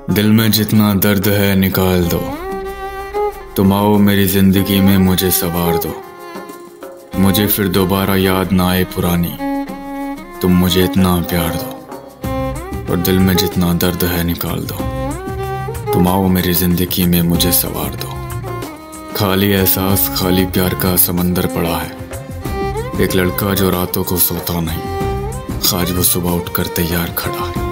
दिल में जितना दर्द है निकाल दो, तुम आओ मेरी जिंदगी में मुझे संवार दो। मुझे फिर दोबारा याद ना आए पुरानी, तुम मुझे इतना प्यार दो। और दिल में जितना दर्द है निकाल दो, तुम आओ मेरी जिंदगी में मुझे संवार दो। खाली एहसास खाली प्यार का समंदर पड़ा है। एक लड़का जो रातों को सोता नहीं, आज वो सुबह उठकर तैयार खड़ा है।